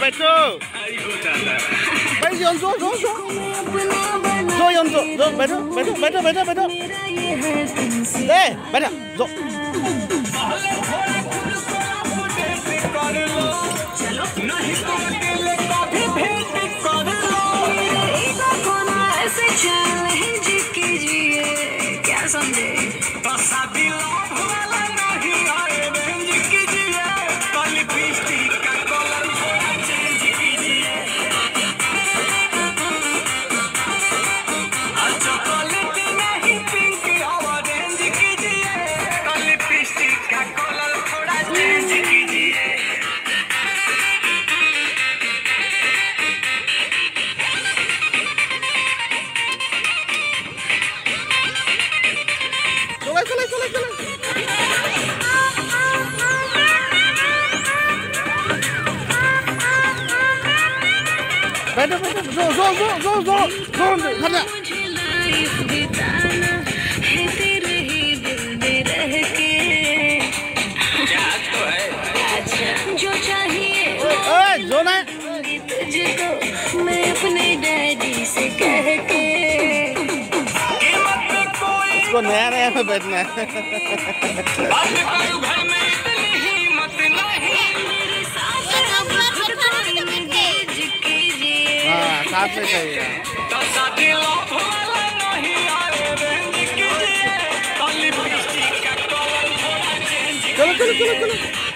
बैठो भाई जोन जो बैठो दे बैठो जो क्या समझे बैठो जो खड़ा जो चाहिए जो ना तुझको मैं अपने डैडी से कह के इसको नया में बैठना है हाँ साथ में चाहिए चलो